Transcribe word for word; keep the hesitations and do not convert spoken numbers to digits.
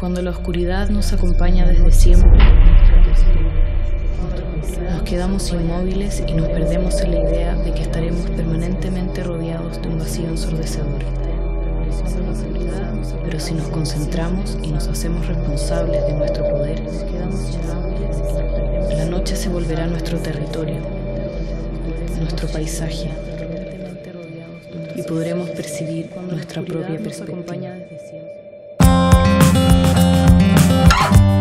Cuando la oscuridad nos acompaña desde siempre, nos quedamos inmóviles y nos perdemos en la idea de que estaremos permanentemente rodeados de un vacío ensordecedor. Pero si nos concentramos y nos hacemos responsables de nuestro poder, la noche se volverá nuestro territorio, nuestro paisaje, y podremos percibir nuestra propia perspectiva.